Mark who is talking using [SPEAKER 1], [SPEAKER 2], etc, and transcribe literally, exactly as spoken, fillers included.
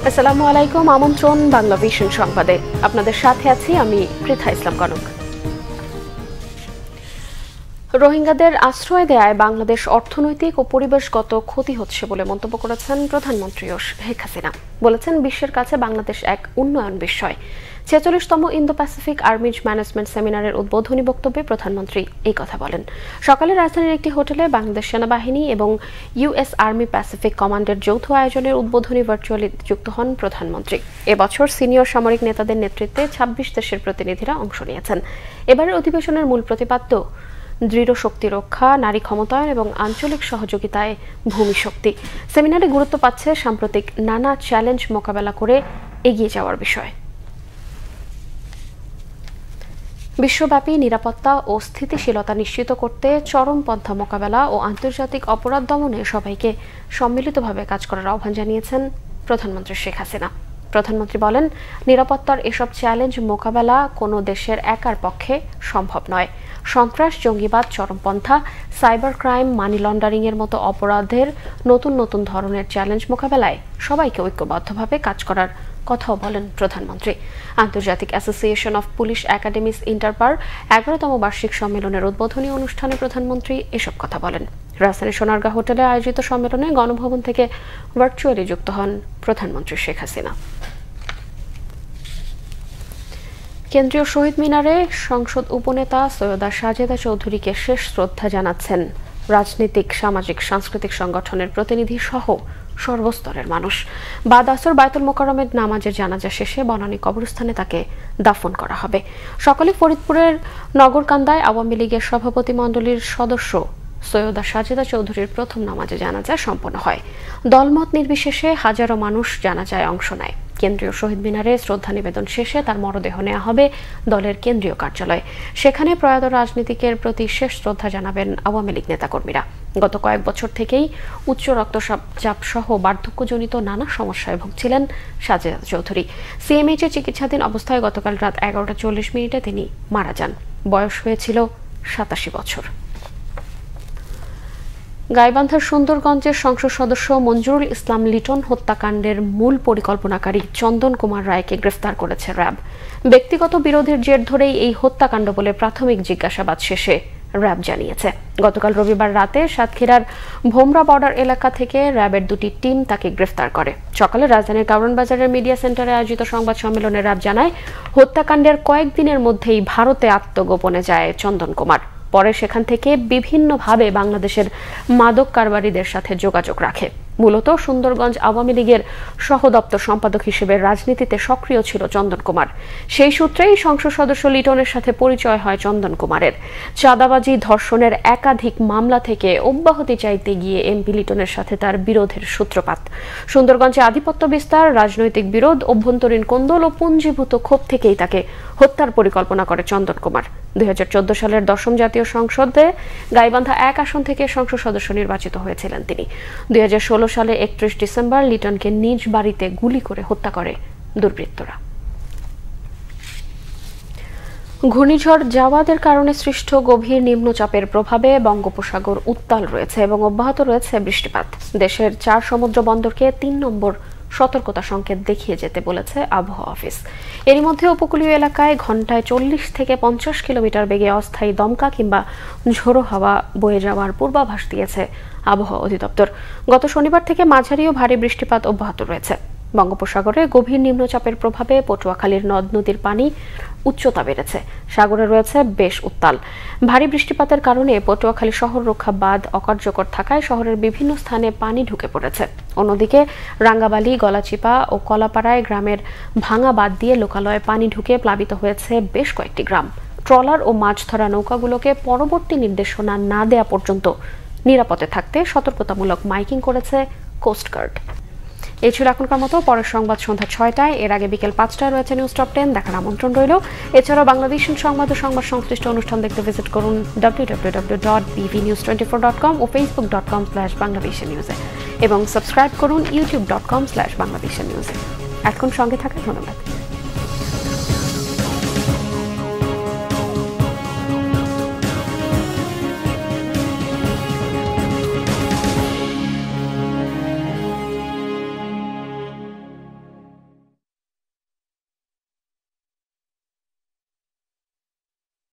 [SPEAKER 1] আসসালামু আলাইকুম। আমন্ত্রণ বাংলাভিশন সংবাদে। আপনাদের সাথে আছি আমি পৃথা ইসলাম কনক। রোহিঙ্গাদের আশ্রয় দেয়ায় বাংলাদেশ অর্থনৈতিক ও পরিবেশগত ক্ষতি হচ্ছে বলে মন্তব্য করেছেন প্রধানমন্ত্রী শেখ হাসিনা। বলেছেন, বিশ্বের কাছে বাংলাদেশ এক উন্নয়ন বিষয়। ছেচল্লিশতম ইন্দো প্যাসিফিক আর্মিজ ম্যানেজমেন্ট সেমিনারের উদ্বোধনী বক্তব্যে প্রধানমন্ত্রী এই কথা বলেন। সকালে রাজধানীর একটি হোটেলে বাংলাদেশ সেনাবাহিনী এবং ইউএস আর্মি প্যাসিফিক কমান্ডের যৌথ আয়োজনের উদ্বোধনী ভার্চুয়ালি যুক্ত হন প্রধানমন্ত্রী। এবছর সিনিয়র সামরিক নেতাদের নেতৃত্বে ছাব্বিশ দেশের প্রতিনিধিরা অংশ নিয়েছেন। এবারের অধিবেশনের মূল প্রতিপাদ্য দৃঢ় শক্তি রক্ষা, নারী ক্ষমতায়ন এবং আঞ্চলিক সহযোগিতায় ভূমি শক্তি। সেমিনারে গুরুত্ব পাচ্ছে সাম্প্রতিক নানা চ্যালেঞ্জ মোকাবেলা করে এগিয়ে যাওয়ার বিষয়। বিশ্বব্যাপী নিরাপত্তা ও স্থিতিশীলতা নিশ্চিত করতে চরমপন্থা মোকাবেলা ও আন্তর্জাতিক অপরাধ দমনে সবাইকে সম্মিলিতভাবে কাজ করার আহ্বান জানিয়েছেন প্রধানমন্ত্রী শেখ হাসিনা। প্রধানমন্ত্রী বলেন, নিরাপত্তার এসব চ্যালেঞ্জ মোকাবেলা কোনো দেশের একার পক্ষে সম্ভব নয়। সন্ত্রাস, জঙ্গিবাদ, চরমপন্থা, সাইবার ক্রাইম, মানি লন্ডারিং এর মতো অপরাধের নতুন নতুন ধরনের চ্যালেঞ্জ মোকাবেলায় সবাইকে ঐক্যবদ্ধভাবে কাজ করার কথাও বলেন প্রধানমন্ত্রী। আন্তর্জাতিক association of police academies INTERPA এগারোতম বার্ষিক সম্মেলনের উদ্বোধনী অনুষ্ঠানে প্রধানমন্ত্রী এসব কথা বলেন। রাজধানীর সোনারগাঁ হোটেলে আয়োজিত সম্মেলনে গণভবন থেকে ভার্চুয়ালি যুক্ত হন প্রধানমন্ত্রী শেখ হাসিনা। কেন্দ্রীয় শহীদ মিনারে সংসদ উপনেতা সৈয়দা সাজেদা চৌধুরীকে শেষ শ্রদ্ধা জানাচ্ছেন রাজনৈতিক, সামাজিক, সাংস্কৃতিক সংগঠনের প্রতিনিধি সহ সর্বস্তরের মানুষ। বাদ আসর বায়তুল মোকাররমের নামাজের জানাজা শেষে বনানী কবরস্থানে তাকে দাফন করা হবে। সকালে ফরিদপুরের নগরকান্দায় আওয়ামী লীগের সভাপতি মণ্ডলীর সদস্য সৈয়দা সাজেদা চৌধুরীর প্রথম নামাজে জানাজা সম্পন্ন হয়। দলমত নির্বিশেষে হাজারো মানুষ জানাজায় অংশ নেয়। কেন্দ্রীয় শহীদ মিনারে শ্রদ্ধা নিবেদন শেষে তার মরদেহ নেওয়া হবে দলের কেন্দ্রীয় কার্যালয়ে। সেখানে প্রয়াত রাজনীতিকের প্রতি শেষ শ্রদ্ধা জানাবেন আওয়ামী লীগ নেতাকর্মীরা। গত কয়েক বছর থেকেই উচ্চ রক্তচাপ সহ বার্ধক্যজনিত নানা সমস্যায় ভুগছিলেন সাজেদা চৌধুরী। সিএমএইচ এ চিকিৎসাধীন অবস্থায় গতকাল রাত এগারোটা চল্লিশ মিনিটে তিনি মারা যান। বয়স হয়েছিল সাতাশি বছর। গাইবান্ধার সুন্দরগঞ্জের সংসদ সদস্য মঞ্জুরুল ইসলাম লিটন হত্যাকাণ্ডের মূল পরিকল্পনাকারী চন্দন কুমার রায়কে গ্রেফতার করেছে র্যাব। ব্যক্তিগত বিরোধের জের ধরেই এই হত্যাকাণ্ড বলে প্রাথমিক জিজ্ঞাসাবাদ শেষে র্যাব জানিয়েছে। গতকাল রবিবার রাতে সাতক্ষীরার ভোমরা বর্ডার এলাকা থেকে র্যাবের দুটি টিম তাকে গ্রেফতার করে। সকালে রাজধানীর কারওয়ান বাজারের মিডিয়া সেন্টারে আয়োজিত সংবাদ সম্মেলনে র্যাব জানায়, হত্যাকাণ্ডের কয়েকদিনের মধ্যেই ভারতে আত্মগোপনে যায় চন্দন কুমার। পরে সেখান থেকে বিভিন্নভাবে বাংলাদেশের মাদক কারবারিদের সাথে যোগাযোগ রাখে। মূলত সুন্দরগঞ্জ আওয়ামী লীগের সহ দপ্তর সম্পাদক হিসেবে রাজনীতিতে সক্রিয় ছিল চন্দন কুমার। সেই সূত্রেই সংসদ সদস্য লিটনের সাথে পরিচয় হয় চন্দন কুমারের। চাঁদাবাজি, ধর্ষণের একাধিক মামলা থেকে অব্যাহতি চাইতে গিয়ে এমপি লিটনের সাথে তার বিরোধের সূত্রপাত। সুন্দরগঞ্জে আধিপত্য বিস্তার, রাজনৈতিক বিরোধ, অভ্যন্তরীণ কোন্দল ও পুঞ্জীভূত ক্ষোভ থেকেই তাকে হত্যার পরিকল্পনা করে চন্দন কুমার। দুই হাজার চোদ্দ সালের দশম জাতীয় সংসদে গাইবান্ধা এক আসন থেকে সংসদ সদস্য নির্বাচিত হয়েছিলেন তিনি। দুই হাজার ষোলো সালে একত্রিশ ডিসেম্বর লিটনকে নিজ বাড়িতে গুলি করে হত্যা করে দুর্বৃত্তরা। ঘূর্ণিঝড় জাওয়াদের কারণে সৃষ্ট গভীর নিম্নচাপের প্রভাবে বঙ্গোপসাগর উত্তাল রয়েছে এবং অব্যাহত রয়েছে বৃষ্টিপাত। দেশের চার সমুদ্র বন্দরকে তিন নম্বর সতর্কতা সংকেত দেখিয়ে যেতে বলেছে আবহাওয়া অফিস। এরই মধ্যে উপকূলীয় এলাকায় ঘন্টায় চল্লিশ থেকে পঞ্চাশ কিলোমিটার বেগে অস্থায়ী দমকা কিংবা ঝোড়ো হাওয়া বয়ে যাওয়ার পূর্বাভাস দিয়েছে আবহাওয়া অধিদপ্তর। গত শনিবার থেকে মাঝারি ও ভারী বৃষ্টিপাত অব্যাহত রয়েছে। বঙ্গোপসাগরে গভীর নিম্নচাপের প্রভাবে পটুয়াখালীর নদ নদীর পানি উচ্চতা বেড়েছে। সাগরে রয়েছে বেশ উত্তাল। ভারী বৃষ্টিপাতের কারণে পটুয়াখালী শহর রক্ষা বাঁধ অকার্যকর থাকায় শহরের বিভিন্ন স্থানে পানি ঢুকে পড়েছে। অন্যদিকে রাঙ্গাবালি, গলাচিপা ও কলাপাড়ায় গ্রামের ভাঙা বাঁধ দিয়ে লোকালয়ে পানি ঢুকে প্লাবিত হয়েছে বেশ কয়েকটি গ্রাম। ট্রলার ও মাছ ধরা নৌকাগুলোকে পরবর্তী নির্দেশনা না দেয়া পর্যন্ত নিরাপদে থাকতে সতর্কতামূলক মাইকিং করেছে কোস্টগার্ড। এই ছিল এখনকার মতো। পরের সংবাদ সন্ধ্যা ছয়টায়। এর আগে বিকেল পাঁচটায় রয়েছে নিউজ টপ টেন, দেখার আমন্ত্রণ রইল। এছাড়াও বাংলাভিশন সংবাদ ও সংবাদ সংশ্লিষ্ট অনুষ্ঠান দেখতে ভিজিট করুন W W W dot BV news twenty four dot com ও Facebook dot com slash Banglavision নিউজে এবং সাবস্ক্রাইব করুন YouTube dot com slash Banglavision নিউজে। এখন সঙ্গে থাকার ধন্যবাদ।